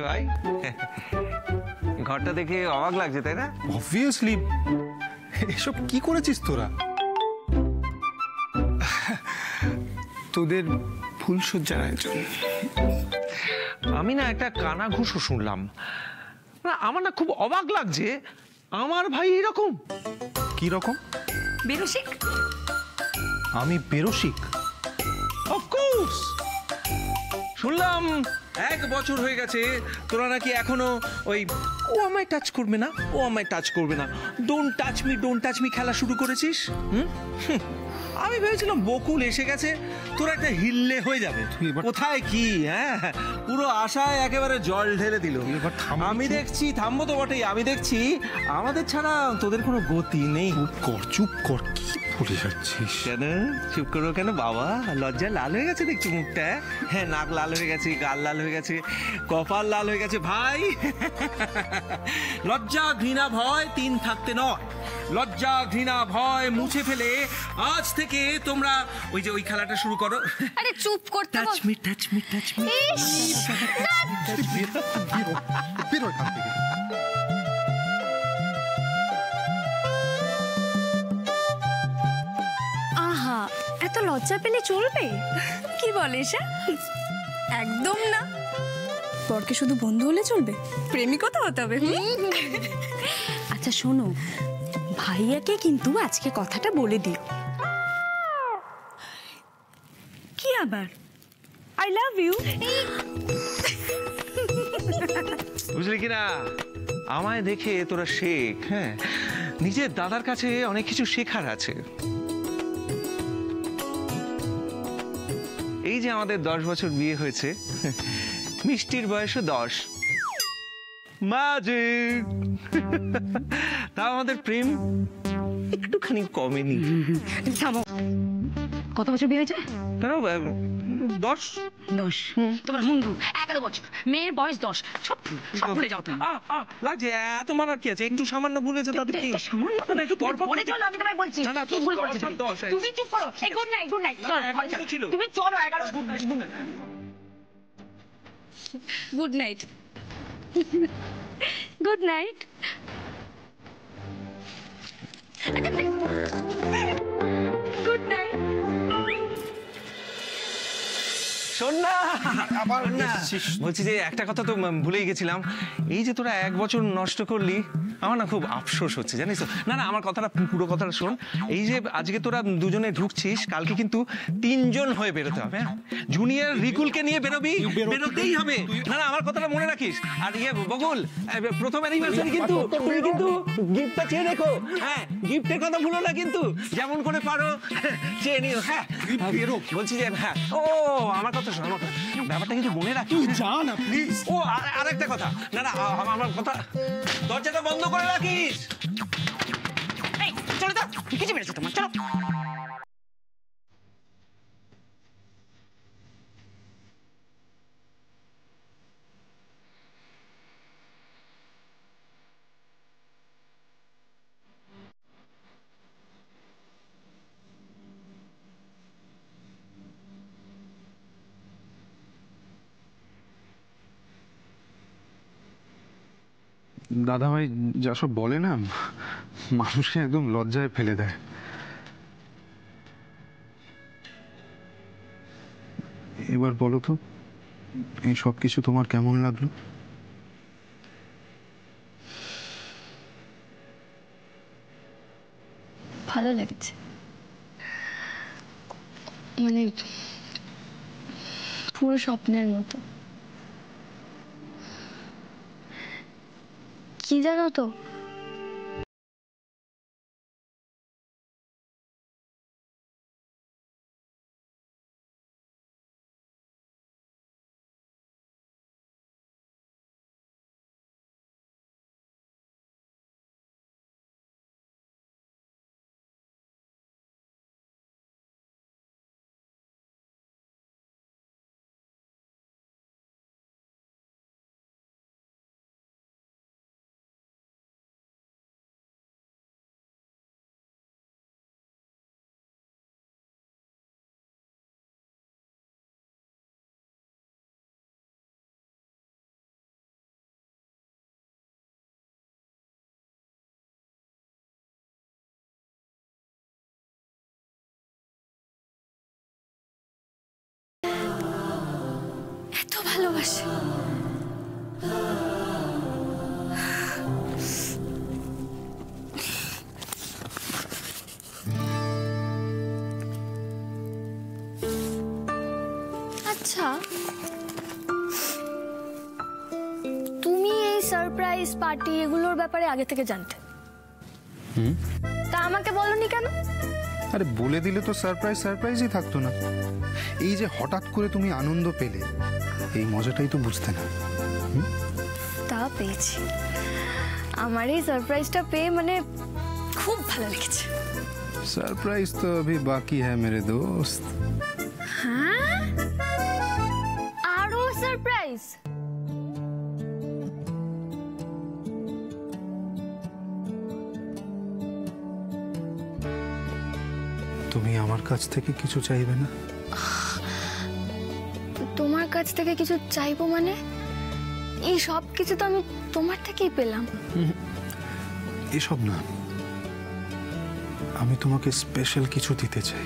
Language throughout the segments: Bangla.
ভাই, ঘরটা দেখে অবাক লাগছে তাই না? অবভিয়াসলি। এসব কি করেছিস তোরা? তোদের ফুলসজ্জার আয়োজন। আমি না একটা কানাঘুষো শুনলাম, না আমার না খুব অবাক লাগছে। আমার ভাই এরকম। কি রকম? বেরসিক। আমি বেরসিক? অফকোর্স। শুনলাম 1 বছর হয়ে গেছে তোরা নাকি এখনো ওই ও আমায় টাচ করবে না, ও আমায় টাচ করবে না, ডোন্ট টাচ মি খেলা শুরু করেছিস। আমি ভেবেছিলাম বকুল এসে গেছে, তোরা একটা হিললে হয়ে যাবে। কোথায় কি, হ্যাঁ পুরো আশায় একেবারে জল ঢেলে দিল। আমি দেখছি থামবো তো বটেই, আমি দেখছি আমাদের ছাড়া তোদের কোনো গতি নেই। চুপ কর, কি বলে যাচ্ছিস? কেন চুপ করো কেন বাবা? লজ্জায় লাল হয়ে গেছে দেখছি মুখটা। হ্যাঁ, নাক লাল হয়ে গেছে, গাল লাল হয়ে গেছে, কপাল লাল হয়ে গেছে। ভাই, লজ্জা ঘৃণা ভয় 3 থাকতে নয়। লজ্জা ঘৃণা ভয় মুছে ফেলে আজ থেকে তোমরা ওই খেলাটা শুরু করো। আরে চুপ করতে বল। টাচ মি বেরো এখান থেকে। আহা, এত লজ্জা পেলে চলবে? কি বলিস? একদম না। বরকে শুধু বন্ধু হলে চলবে, প্রেমিকও তো হতে হবে। আচ্ছা শোনো, ভাইয়াকে কিন্তু আজকে কথাটা বলে দিও। কি আবার? I love you. বুঝলি কিনা, আমায় দেখে তোরা শেখ। হ্যাঁ, নিজের দাদার কাছে অনেক কিছু শেখার আছে। এই যে আমাদের 10 বছর বিয়ে হয়েছে, মিষ্টির বয়সও 10। ম্যাজিক। তা আমাদের প্রেম একটুখানি কমেনি। থামো। কত বছর বিয়ে হয়েছে? 10। তোমার বন্ধু 11 বছর, মেয়ের বয়স 10। সব ভুলে যাও তুমি। লাগছে এত মানার কি আছে? একটু সামান্য ভুলেছে তাদের কি? সামান্য না, একটু পর পর বলে চলো, আমি তোমায় বলছি। না, কি ভুল করেছো? 10। তুমি চুপ করো। Good night, good night. ছিল। তুমি চলো 11। Good night. Good night. Good night. শোন না, বলছি যে একটা কথা তো ভুলেই গেছিলাম। এই যে তোরা 1 বছর নষ্ট করলি, আমার না খুব আফসোস হচ্ছে জানিস তো। না না, আমার কথাটা পুরো কথাটা শোন। এই যে আজকে তোরা দুজনে ঢুকছিস, কালকে কিন্তু 3 জন হয়ে বেরোতে হবে। জুনিয়র রিকুলকে নিয়ে বেরোবি, বেরোতেই হবে। না না, আমার কথাটা মনে রাখিস। আর বকুল, প্রথম অ্যানিভার্সারি কিন্তু তুমি কিন্তু গিফটটা চেয়ে দেখো। হ্যাঁ, গিফটের কথা ভুলো না কিন্তু, যেমন করে পারো চেয়ে নিও। হ্যাঁ, বলছি যে হ্যাঁ, ও আমার কথা শোন, আমার ব্যাপারটা কিন্তু মনে রাখিস। যা না প্লিজ। ও আর একটা কথা, না না আমার কথা, দরজাটা বন্ধ করে রাখিস। চলো তো, কিছু বেড়েছে তোমার, চলো। দাদাভাই যা সব বলে না, মানুষকে একদম লজ্জায় ফেলে দেয়। এবার বলো তো, এই সব কিছু তোমার কেমন লাগলো? ভালো লেগেছে, মানে পুরো স্বপ্নের মতো। কি জানো তো, ভালোবাসে। আচ্ছা, তুমি এই সারপ্রাইজ পার্টি এগুলোর ব্যাপারে আগে থেকে জানতে? তা আমাকে বলনি কেন? আরে বলে দিলে তো সারপ্রাইজই থাকতো না। এই যে হঠাৎ করে তুমি আনন্দ পেলে, এই মজাটাই তো বুঝতে না। তা পেয়েছি। আমার এই সারপ্রাইজটা পেয়ে মানে খুব ভালো লেগেছে। सरप्राइज तो अभी बाकी है मेरे दोस्त। হ্যাঁ, আরো সারপ্রাইজ? তুমি আমার কাছ থেকে কিছু চাইবে না? তোমার কাছ থেকে কিছু চাইবো মানে? এই সব কিছু তো আমি তোমার থেকেই পেলাম। এসব না, আমি তোমাকে স্পেশাল কিছু দিতে চাই।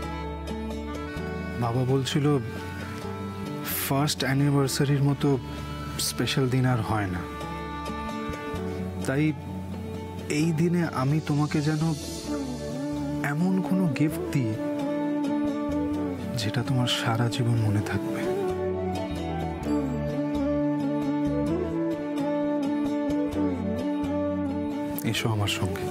বাবা বলছিল ফার্স্ট অ্যানিভার্সারির মতো স্পেশাল দিন আর হয় না, তাই এই দিনে আমি তোমাকে যেন এমন কোনো গিফট দিই যেটা তোমার সারা জীবন মনে থাকবে। এসো আমার সঙ্গে।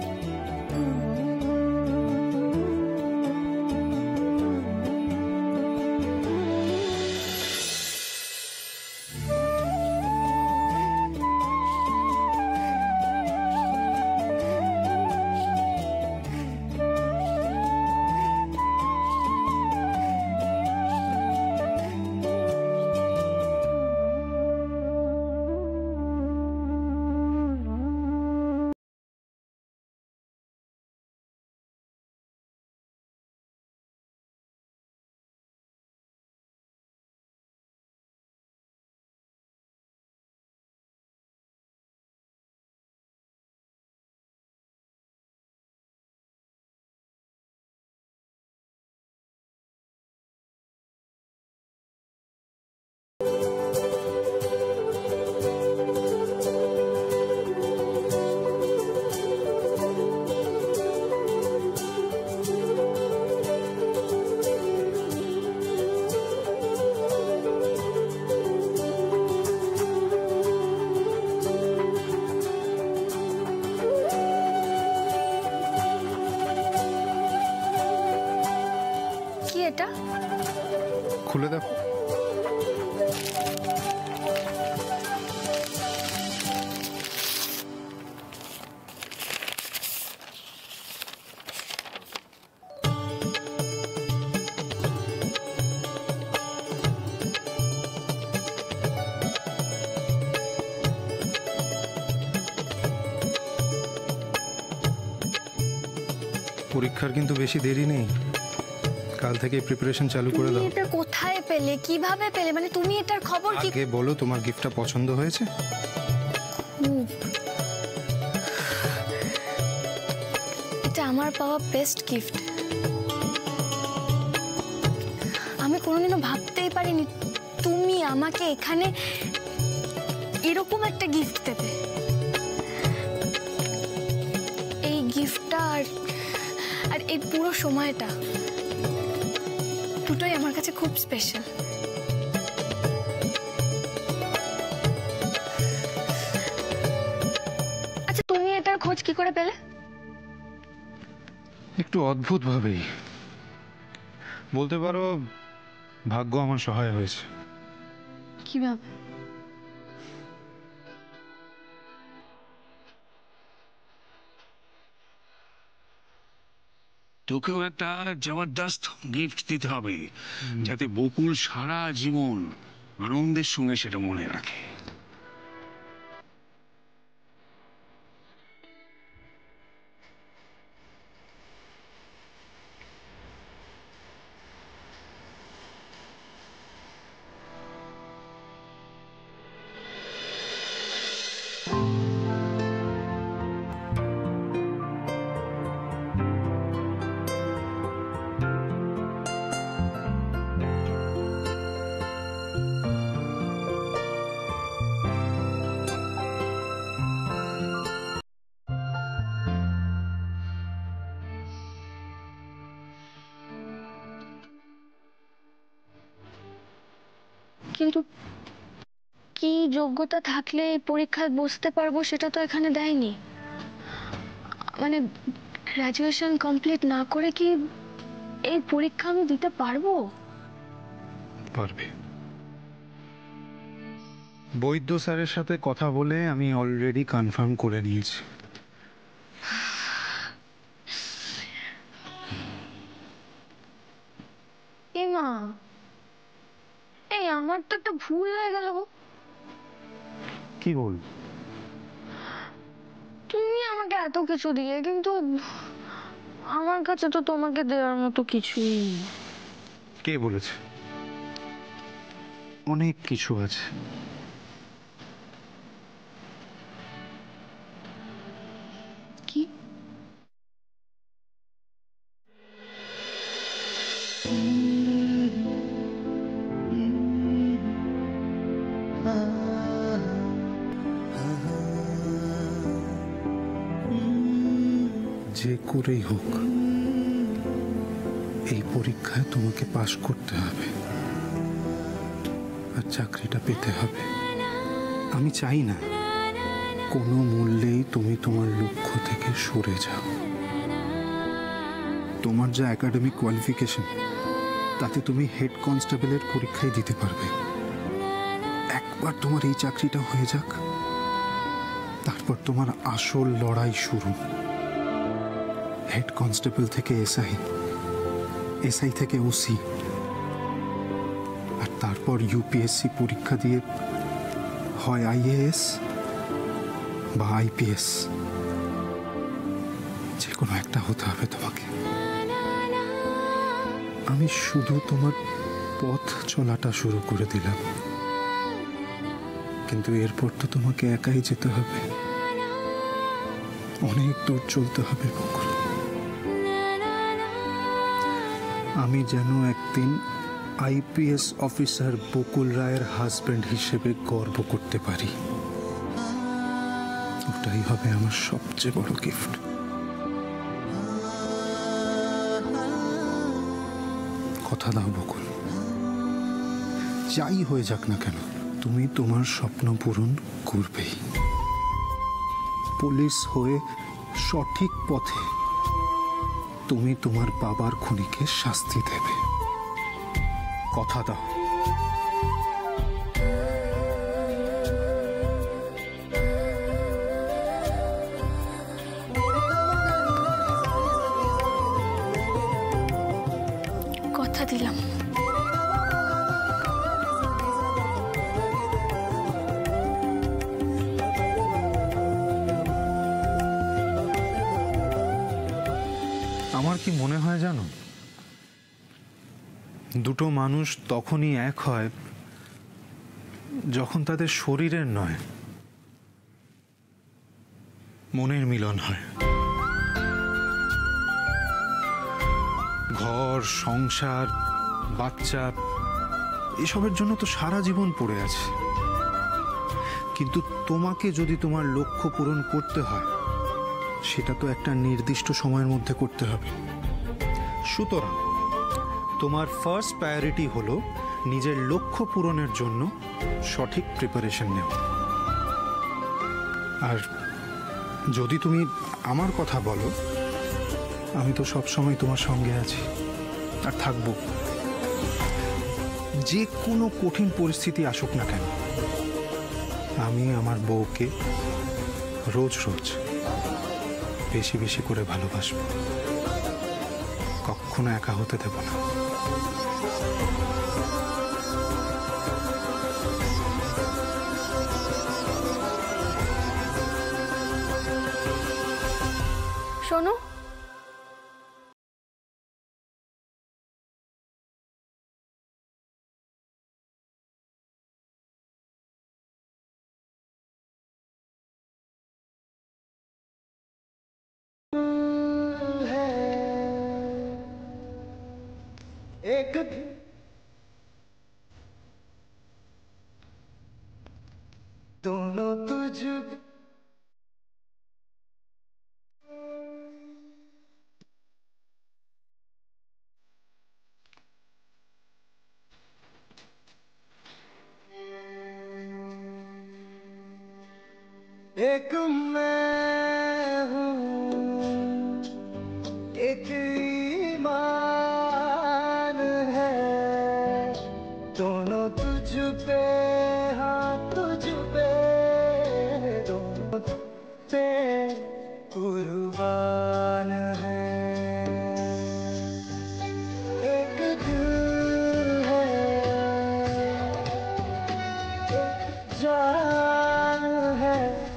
এটা খুলে দেখো। পরীক্ষার কিন্তু বেশি দেরি নেই, কাল থেকে প্রিপারেশন চালু করে দাও। এটা কোথায় পেলে, কিভাবে পেলে, মানে তুমি এটার খবর কি? আগে বলো তোমার গিফটটা পছন্দ হয়েছে? এটা আমার পাওয়া বেস্ট গিফট। আমি কোনোদিনও ভাবতেই পারিনি তুমি আমাকে এখানে এরকম একটা গিফট দেবে। এই গিফটটা আর এই পুরো সময়টা দুটোই আমার কাছে খুব স্পেশাল। আচ্ছা, তুমি এটার খোঁজ কি করে পেলে? একটু অদ্ভুত ভাবেই বলতে পারো, ভাগ্য আমার সহায় হয়েছে। কিভাবে? তোকেও একটা জবরদস্ত গিফট দিতে হবে, যাতে বকুল সারা জীবন আনন্দের সঙ্গে সেটা মনে রাখে। কিন্তু কি যোগ্যতা থাকলে এই পরীক্ষায় বসতে পারবো সেটা তো এখানে দেয়নি। মানে গ্র্যাজুয়েশন কমপ্লিট না করে কি এই পরীক্ষা আমি দিতে পারবো? পারবে। বৈদ্য স্যারের সাথে কথা বলে আমি অলরেডি কনফার্ম করে নিয়েছি। এ মা, এই আমার তো একটা ভুল হয়ে গেল গো। কি বল? তুমি আমাকে এত কিছু দিয়ে, কিন্তু আমার কাছে তো তোমাকে দেওয়ার মতো কিছুই নেই। কে বলেছে? অনেক কিছু আছে। কি? যে করেই হোক এই পরীক্ষায় তোমাকে পাশ করতে হবে আর চাকরিটা পেতে হবে। আমি চাই না কোনো মূল্যেই তুমি তোমার লক্ষ্য থেকে সরে যাও। তোমার যা একাডেমিক কোয়ালিফিকেশন, তাতে তুমি হেড কনস্টেবলের পরীক্ষায় দিতে পারবে। একবার তোমার এই চাকরিটা হয়ে যাক, তারপর তোমার আসল লড়াই শুরু। হেড কনস্টেবল থেকে এসআই, এসআই থেকে ওসি, আর তারপর ইউপিএসসি পরীক্ষা দিয়ে হয় আইএএস বা আইপিএস, যে কোনো একটা হতে হবে তোমাকে। আমি শুধু তোমার পথ চলাটা শুরু করে দিলাম, কিন্তু এরপর তো তোমাকে একাই যেতে হবে। অনেক দূর চলতে হবে বকুল। আমি যেন একদিন আইপিএস অফিসার বকুল রায়ের হাজবেন্ড হিসেবে গর্ব করতে পারি, ওটাই হবে আমার সবচেয়ে বড় গিফট। কথা দাও বকুল, যাই হয়ে যাক না কেন তুমি তোমার স্বপ্ন পূরণ করবেই। পুলিশ হয়ে সঠিক পথে তুমি তোমার বাবার খুনিকে শাস্তি দেবে। কথা দাও। কথা দিলাম। আমার কি মনে হয় জানো, দুটো মানুষ তখনই এক হয় যখন তাদের শরীরের নয়, মনের মিলন হয়। ঘর, সংসার, বাচ্চা, এসবের জন্য তো সারা জীবন পড়ে আছে। কিন্তু তোমাকে যদি তোমার লক্ষ্য পূরণ করতে হয়, সেটা তো একটা নির্দিষ্ট সময়ের মধ্যে করতে হবে। সুতরাং তোমার ফার্স্ট প্রায়োরিটি হলো নিজের লক্ষ্য পূরণের জন্য সঠিক প্রিপারেশন নেওয়া। আর যদি তুমি আমার কথা বলো, আমি তো সবসময় তোমার সঙ্গে আছি আর থাকবো। যে কোনো কঠিন পরিস্থিতি আসুক না কেন, আমি আমার বউকে রোজ রোজ বেশি বেশি করে ভালোবাসবো, কখনো একা হতে দেব না। শোনো, एक दोनों तुझ एक मैं हूँ एक ईमान है दोनों तुझ पे हाँ तुझ पे दोनों पे कुर्बान है एक दिल है एक जान है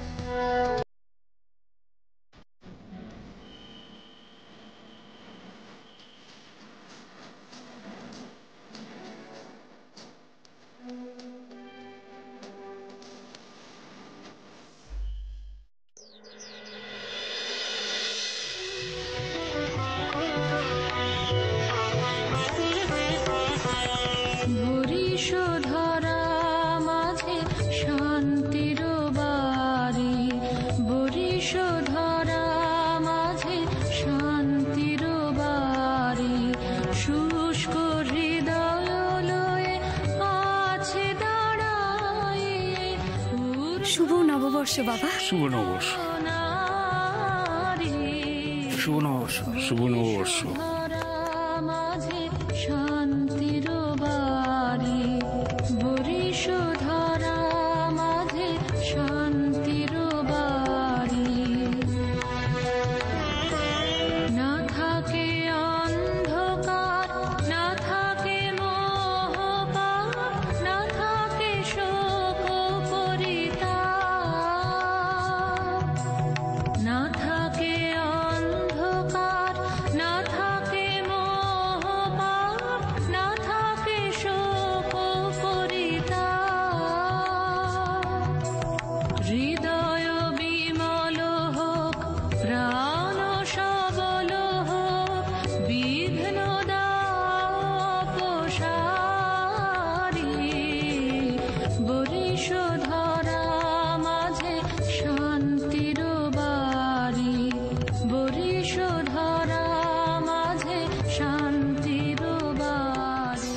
বরিশধরা মাঝে শান্তির বাড়ি বরিশধরা মাঝে শান্তির বাড়ি শুষ্ক হৃদয় লয়ে আছে দাঁড়ায় শুভ নববর্ষ বাবা। শুভ নববর্ষ, শুভ নববর্ষ, শুভ নববর্ষ। মাঝে শান্তির বাড়ি বরিশধরা মাঝে শান্তির বাড়ি না থাকে অন্ধকার না থাকে মোহপাপ না থাকে শোক পরিতাপ না থাকে অন্ধকার না থাকে মোহপাপ না থাকে শোক পরিতাপ হৃদয় বিমল হোক প্রাণ সবল হোক বিঘ্ন দাপসারি বরিশধরা মাঝে শান্তির বাড়ি বরিশধরা মাঝে শান্তির বাড়ি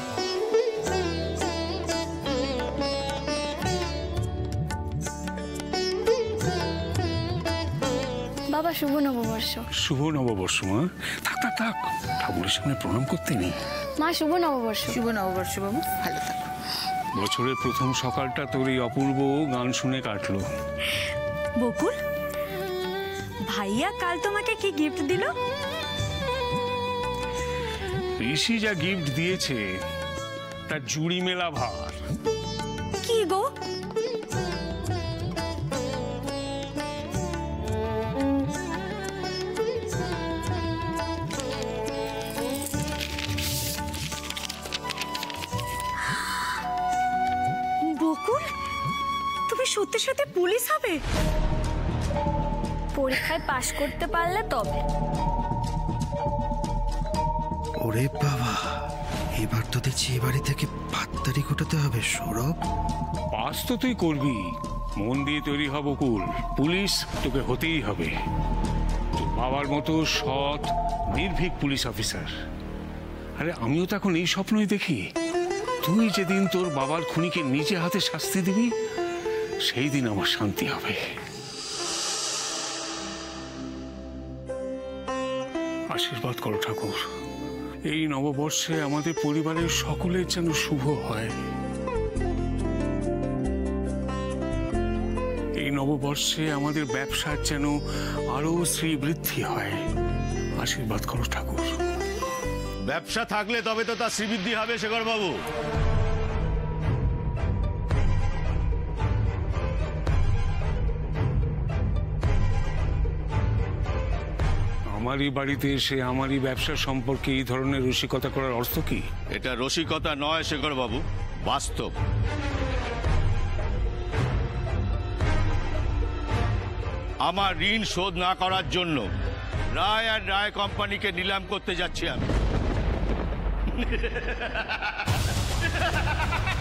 বাবা শুভ নববর্ষ। শুভ নববর্ষ মা। থাক থাক থাক, ঠাকুরের সামনে প্রণাম করতে নেই। মা শুভ নববর্ষ। শুভ নববর্ষ বাবু, ভালো থাকো। বছরের প্রথম সকালটা তোর এই অপূর্ব গান শুনে কাটলো। বকুল, ভাইয়া কাল তোমাকে কি গিফট দিল? ঋষি যা গিফট দিয়েছে তার জুড়ি মেলা ভার। কি গো? বকুল, তুমি সত্যি সত্যি পুলিশ হবে? পরীক্ষায় পাশ করতে পারলে তবে। ওরে বাবা, এবার তো দেখছি এ বাড়ি থেকে পাত্তারি ঘটাতে হবে সৌরভ। পাস তো তুই করবি, মন দিয়ে তৈরি হব কুল। পুলিশ তোকে হতেই হবে, তোর বাবার মতো সৎ নির্ভীক পুলিশ অফিসার। আরে আমিও তো এখন এই স্বপ্নই দেখি, তুই যেদিন তোর বাবার খুনিকে নিজে হাতে শাস্তি দিবি সেই দিন আমার শান্তি হবে। আশীর্বাদ করো ঠাকুর, এই নববর্ষে আমাদের পরিবারের সকলের যেন শুভ হয়। এই নববর্ষে আমাদের ব্যবসার যেন আরো শ্রীবৃদ্ধি হয়। আশীর্বাদ করো ঠাকুর। ব্যবসা থাকলে তবে তো তার শ্রীবৃদ্ধি হবে শেখর বাবু। আমারই বাড়িতে এসে আমারই ব্যবসা সম্পর্কে এই ধরনের রসিকতা করার অর্থ কি? এটা রসিকতা নয় শেখর বাবু, বাস্তব। আমার ঋণ শোধ না করার জন্য রায় আর রায় কোম্পানিকে নিলাম করতে যাচ্ছি আমি।